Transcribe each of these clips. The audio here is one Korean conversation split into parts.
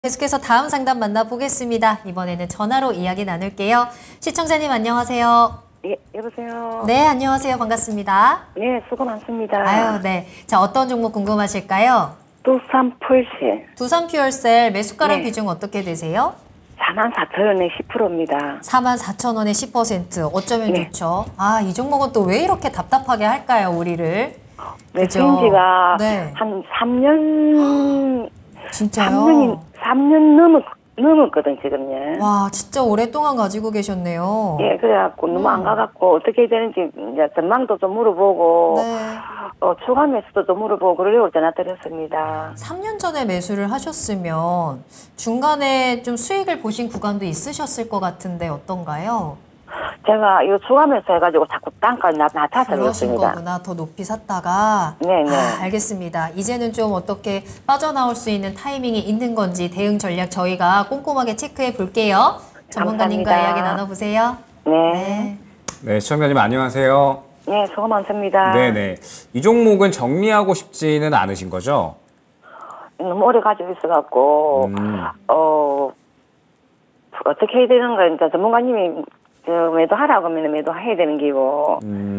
계속해서 다음 상담 만나보겠습니다. 이번에는 전화로 이야기 나눌게요. 시청자님 안녕하세요. 예, 여보세요. 네, 안녕하세요. 반갑습니다. 네, 수고 많습니다. 아유, 네. 자, 어떤 종목 궁금하실까요? 두산 펄실 두산 퓨얼셀 매수가랑 네. 비중 어떻게 되세요? 44,000원에 10%입니다. 44,000원에 10%. 어쩌면 네. 좋죠. 아, 이 종목은 또 왜 이렇게 답답하게 할까요, 우리를? 네, 그죠? 생지가 네. 한 3년, 진짜요? 3년 넘었거든, 지금요. 와, 진짜 오랫동안 가지고 계셨네요. 예, 그래갖고 너무 안 가갖고 어떻게 해야 되는지 이제 전망도 좀 물어보고, 네. 추가 매수도 좀 물어보고 그러려고 전화 드렸습니다. 3년 전에 매수를 하셨으면 중간에 좀 수익을 보신 구간도 있으셨을 것 같은데 어떤가요? 제가 이거 추가 매수 해가지고 자꾸 단가 낮춰서 그러신 그렇습니다. 거구나. 더 높이 샀다가. 네, 네. 아, 알겠습니다. 이제는 좀 어떻게 빠져나올 수 있는 타이밍이 있는 건지 대응 전략 저희가 꼼꼼하게 체크해 볼게요. 전문가님과 감사합니다. 이야기 나눠보세요. 네. 네, 시청자님 안녕하세요. 네, 수고 많습니다. 네네. 이 종목은 정리하고 싶지는 않으신 거죠? 너무 오래 가지고 있어갖고, 어떻게 해야 되는 가 이제 전문가님이 매도하라고 하면 매도해야 되는 기고.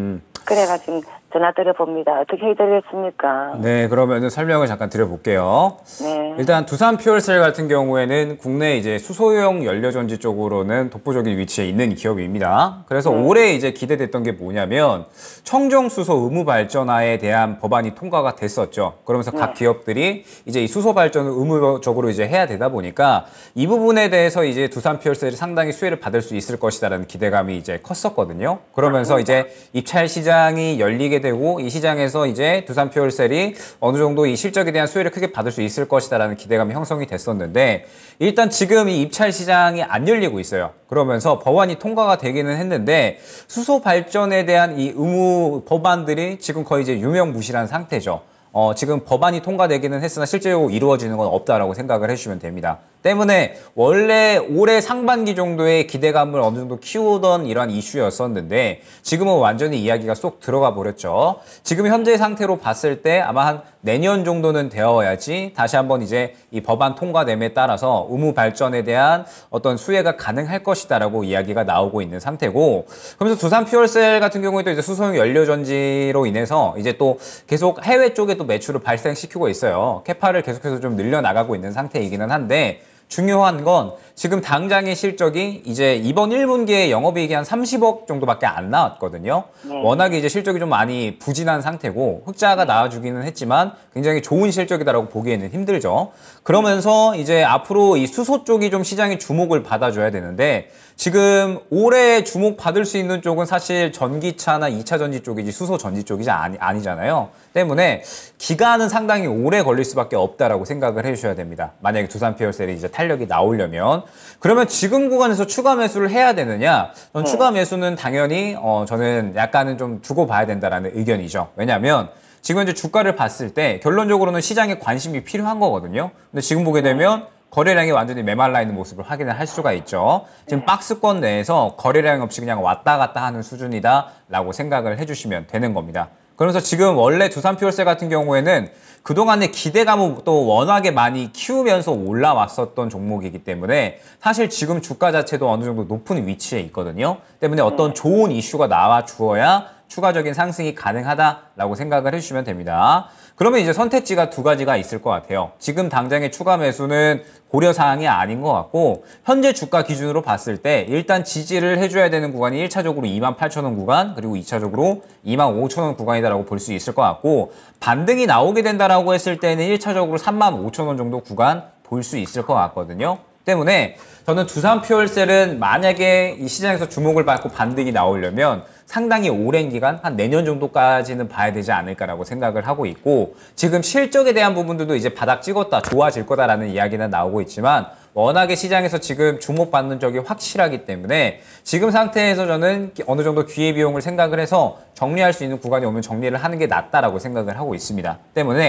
그래가지고 전화 드려봅니다. 어떻게 해드렸습니까? 네, 그러면은 설명을 잠깐 드려볼게요. 네. 일단 두산 퓨얼셀 같은 경우에는 국내 이제 수소용 연료전지 쪽으로는 독보적인 위치에 있는 기업입니다. 그래서 올해 이제 기대됐던 게 뭐냐면 청정 수소 의무 발전화에 대한 법안이 통과가 됐었죠. 그러면서 각 기업들이 이제 이 수소 발전을 의무적으로 이제 해야 되다 보니까 이 부분에 대해서 이제 두산 퓨얼셀이 상당히 수혜를 받을 수 있을 것이다라는 기대감이 이제 컸었거든요. 그러면서 이제 입찰 시장이 열리게 되고 이 시장에서 이제 두산 퓨얼셀이 어느 정도 이 실적에 대한 수혜를 크게 받을 수 있을 것이다라는 기대감이 형성이 됐었는데 일단 지금 이 입찰 시장이 안 열리고 있어요. 그러면서 법안이 통과가 되기는 했는데 수소 발전에 대한 이 의무 법안들이 지금 거의 이제 유명무실한 상태죠. 지금 법안이 통과되기는 했으나 실제로 이루어지는 건 없다라고 생각을 해주시면 됩니다. 때문에 원래 올해 상반기 정도의 기대감을 어느 정도 키우던 이러한 이슈였었는데 지금은 완전히 이야기가 쏙 들어가 버렸죠. 지금 현재 상태로 봤을 때 아마 한 내년 정도는 되어야지 다시 한번 이제 이 법안 통과됨에 따라서 의무 발전에 대한 어떤 수혜가 가능할 것이다라고 이야기가 나오고 있는 상태고 그러면서 두산 퓨얼셀 같은 경우에도 이제 수소용 연료전지로 인해서 이제 또 계속 해외 쪽에 또 매출을 발생시키고 있어요. 캐파를 계속해서 좀 늘려나가고 있는 상태이기는 한데 중요한 건 지금 당장의 실적이 이제 이번 1분기에 영업이익이 한 30억 정도밖에 안 나왔거든요. 워낙에 이제 실적이 좀 많이 부진한 상태고 흑자가 나와주기는 했지만 굉장히 좋은 실적이다라고 보기에는 힘들죠. 그러면서 이제 앞으로 이 수소 쪽이 좀 시장의 주목을 받아줘야 되는데 지금 올해 주목받을 수 있는 쪽은 사실 전기차나 2차 전지 쪽이지 수소 전지 쪽이지 아니잖아요. 때문에 기간은 상당히 오래 걸릴 수밖에 없다라고 생각을 해주셔야 됩니다. 만약에 두산 퓨얼셀이 이제 탄력이 나오려면 그러면 지금 구간에서 추가 매수를 해야 되느냐? 추가 매수는 당연히 저는 약간은 좀 두고 봐야 된다라는 의견이죠. 왜냐하면 지금 이제 주가를 봤을 때 결론적으로는 시장에 관심이 필요한 거거든요. 근데 지금 보게 되면 거래량이 완전히 메말라 있는 모습을 확인을 할 수가 있죠. 지금 박스권 내에서 거래량 없이 그냥 왔다 갔다 하는 수준이다라고 생각을 해주시면 되는 겁니다. 그러면서 지금 원래 두산 퓨얼셀 같은 경우에는 그동안의 기대감을 또 워낙에 많이 키우면서 올라왔었던 종목이기 때문에 사실 지금 주가 자체도 어느 정도 높은 위치에 있거든요. 때문에 어떤 좋은 이슈가 나와 주어야 추가적인 상승이 가능하다라고 생각을 해주시면 됩니다. 그러면 이제 선택지가 두 가지가 있을 것 같아요. 지금 당장의 추가 매수는 고려사항이 아닌 것 같고 현재 주가 기준으로 봤을 때 일단 지지를 해줘야 되는 구간이 1차적으로 28,000원 구간 그리고 2차적으로 25,000원 구간이다라고 볼 수 있을 것 같고 반등이 나오게 된다라고 했을 때는 1차적으로 35,000원 정도 구간 볼 수 있을 것 같거든요. 때문에 저는 두산 퓨얼셀은 만약에 이 시장에서 주목을 받고 반등이 나오려면 상당히 오랜 기간, 한 내년 정도까지는 봐야 되지 않을까라고 생각을 하고 있고 지금 실적에 대한 부분들도 이제 바닥 찍었다, 좋아질 거다라는 이야기는 나오고 있지만 워낙에 시장에서 지금 주목받는 적이 확실하기 때문에 지금 상태에서 저는 어느 정도 기회비용을 생각을 해서 정리할 수 있는 구간이 오면 정리를 하는 게 낫다라고 생각을 하고 있습니다. 때문에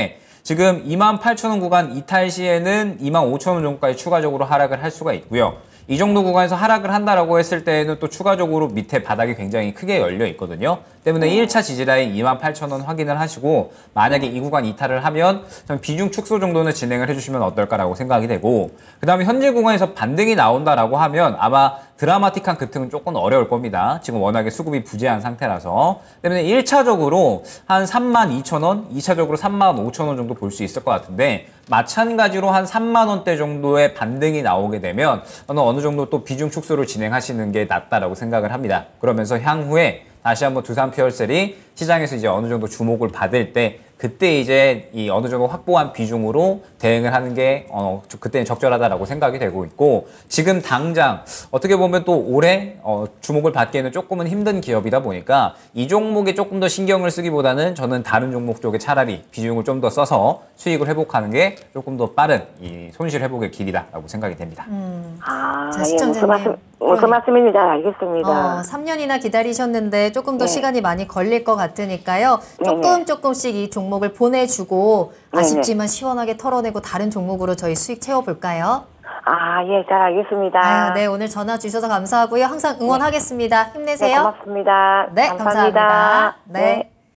지금 28,000원 구간 이탈 시에는 25,000원 정도까지 추가적으로 하락을 할 수가 있고요. 이 정도 구간에서 하락을 한다라고 했을 때에는 또 추가적으로 밑에 바닥이 굉장히 크게 열려 있거든요. 때문에 1차 지지라인 28,000원 확인을 하시고 만약에 이 구간 이탈을 하면 비중 축소 정도는 진행을 해주시면 어떨까라고 생각이 되고 그 다음에 현재 구간에서 반등이 나온다라고 하면 아마 드라마틱한 급등은 조금 어려울 겁니다. 지금 워낙에 수급이 부재한 상태라서 때문에 1차적으로 한 32,000원, 2차적으로 35,000원 정도 볼 수 있을 것 같은데 마찬가지로 한 3만 원대 정도의 반등이 나오게 되면 어느 정도 또 비중 축소를 진행하시는 게 낫다라고 생각을 합니다. 그러면서 향후에 다시 한번 두산 퓨어셀이 시장에서 이제 어느 정도 주목을 받을 때 그때 이제 이 어느 정도 확보한 비중으로 대응을 하는 게 그때는 적절하다라고 생각이 되고 있고 지금 당장 어떻게 보면 또 올해 주목을 받기에는 조금은 힘든 기업이다 보니까 이 종목에 조금 더 신경을 쓰기보다는 저는 다른 종목 쪽에 차라리 비중을 좀 더 써서 수익을 회복하는 게 조금 더 빠른 이 손실 회복의 길이다라고 생각이 됩니다. 자, 예, 시청자님. 무슨 말씀인지 잘 알겠습니다. 3년이나 기다리셨는데 조금 더 네. 시간이 많이 걸릴 것 같으니까요. 네네. 조금씩 이 종목을 보내주고 네네. 아쉽지만 시원하게 털어내고 다른 종목으로 저희 수익 채워볼까요? 예, 잘 알겠습니다. 아유, 네, 오늘 전화 주셔서 감사하고요. 항상 응원하겠습니다. 네, 힘내세요. 고맙습니다. 네, 감사합니다. 네.